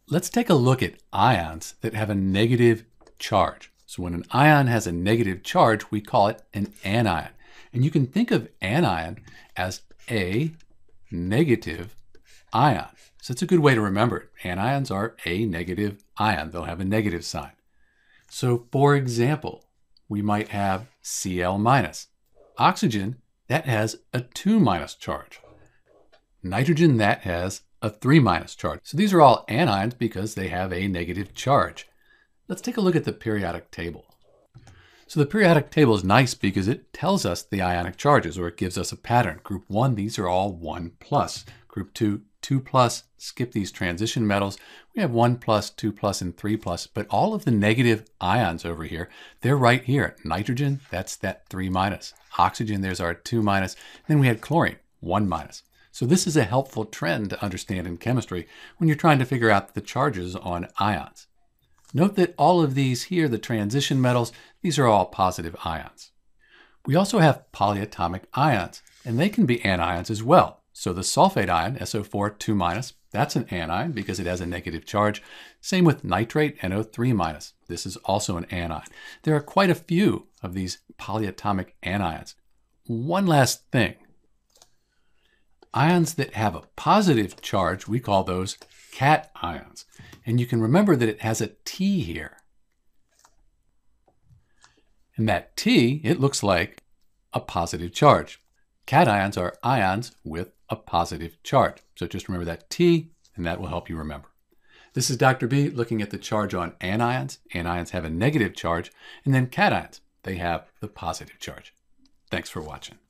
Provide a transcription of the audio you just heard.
Let's take a look at ions that have a negative charge. So when an ion has a negative charge, we call it an anion. And you can think of anion as a negative ion. So it's a good way to remember it. Anions are a negative ion. They'll have a negative sign. So for example, we might have Cl minus. Oxygen, that has a 2 minus charge. Nitrogen, that has a 3 minus charge. So these are all anions because they have a negative charge. Let's take a look at the periodic table. So the periodic table is nice because it tells us the ionic charges, or it gives us a pattern. Group 1, these are all 1 plus. Group 2, 2 plus. Skip these transition metals. We have 1 plus, 2 plus, and 3 plus. But all of the negative ions over here, they're right here. Nitrogen, that's that 3 minus. Oxygen, there's our 2 minus. Then we had chlorine, 1 minus. So this is a helpful trend to understand in chemistry when you're trying to figure out the charges on ions. Note that all of these here, the transition metals, these are all positive ions. We also have polyatomic ions, and they can be anions as well. So the sulfate ion, SO4 2 minus, that's an anion because it has a negative charge. Same with nitrate, NO3 minus. This is also an anion. There are quite a few of these polyatomic anions. One last thing. Ions that have a positive charge, we call those cations. And you can remember that it has a T here. And that T, it looks like a positive charge. Cations are ions with a positive charge. So just remember that T, and that will help you remember. This is Dr. B looking at the charge on anions. Anions have a negative charge, and then cations, they have the positive charge. Thanks for watching.